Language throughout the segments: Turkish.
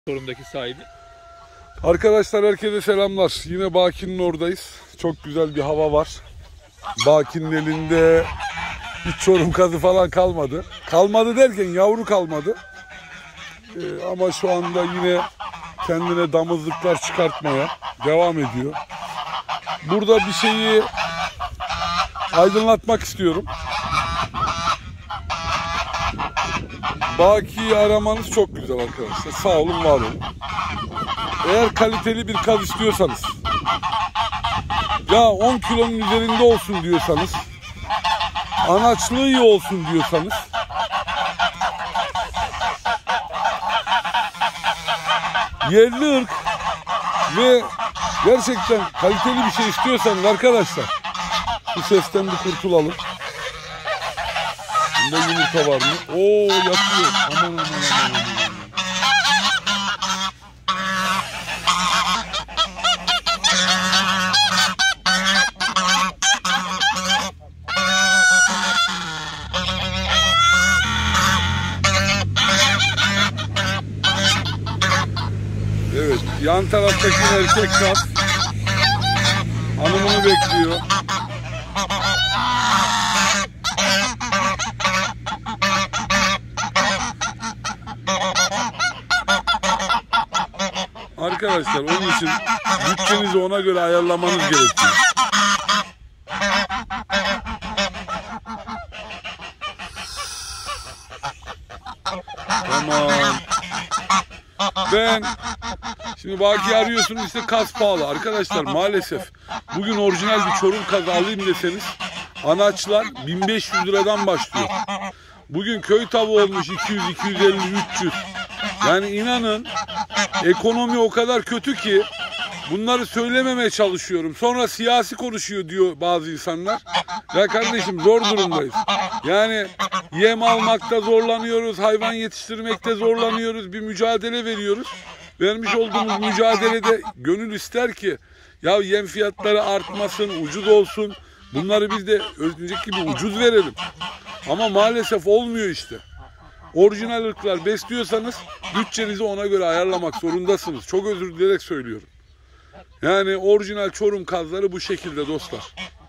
Sorundaki sahibi. Arkadaşlar herkese selamlar. Yine Baki'nin oradayız. Çok güzel bir hava var. Baki'nin elinde hiç Çorum kazı falan kalmadı. Kalmadı derken yavru kalmadı. Ama şu anda yine kendine damızlıklar çıkartmaya devam ediyor. Burada bir şeyi aydınlatmak istiyorum. Baki'yi aramanız çok güzel arkadaşlar. Sağ olun, var olun. Eğer kaliteli bir kaz istiyorsanız, ya 10 kilonun üzerinde olsun diyorsanız, anaçlığı iyi olsun diyorsanız, yerli ırk ve gerçekten kaliteli bir şey istiyorsanız arkadaşlar, bu sesten bir kurtulalım. Bunda yumurta var mı? Oo, yatıyor. Aman aman aman. Evet, yan taraftaki erkek kaz hanımını bekliyor. Arkadaşlar onun için bütçenizi ona göre ayarlamanız gerekiyor. Tamam. Şimdi Baki arıyorsunuz, işte kaz pahalı. Arkadaşlar maalesef bugün orijinal bir Çorum kazı alayım deseniz anaçlar 1500 liradan başlıyor. Bugün köy tavuğu olmuş 200, 250, 300. Yani inanın ekonomi o kadar kötü ki bunları söylememeye çalışıyorum. Sonra siyasi konuşuyor diyor bazı insanlar. Ya kardeşim, zor durumdayız. Yani yem almakta zorlanıyoruz, hayvan yetiştirmekte zorlanıyoruz, bir mücadele veriyoruz. Vermiş olduğumuz mücadelede gönül ister ki ya yem fiyatları artmasın, ucuz olsun. Bunları biz de önceki gibi ucuz verelim. Ama maalesef olmuyor işte. Orijinal ırklar besliyorsanız bütçenizi ona göre ayarlamak zorundasınız. Çok özür dileyerek söylüyorum. Yani orijinal Çorum kazları bu şekilde dostlar.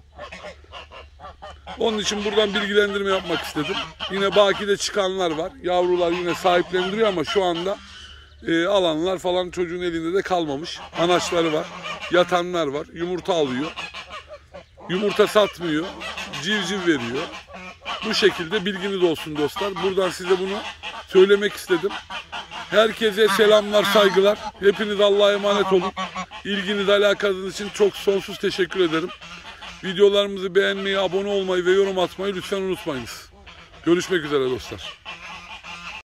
Onun için buradan bilgilendirme yapmak istedim. Yine Baki'de çıkanlar var. Yavrular yine sahiplendiriyor ama şu anda alanlar falan çocuğun elinde de kalmamış. Anaçları var. Yatanlar var. Yumurta alıyor. Yumurta satmıyor. Civciv veriyor. Bu şekilde bilginiz olsun dostlar. Buradan size bunu söylemek istedim. Herkese selamlar, saygılar. Hepiniz Allah'a emanet olun. İlginiz, alakanız için çok sonsuz teşekkür ederim. Videolarımızı beğenmeyi, abone olmayı ve yorum atmayı lütfen unutmayınız. Görüşmek üzere dostlar.